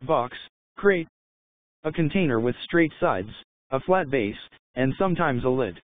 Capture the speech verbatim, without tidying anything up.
box, crate. A container with straight sides, a flat base, and sometimes a lid.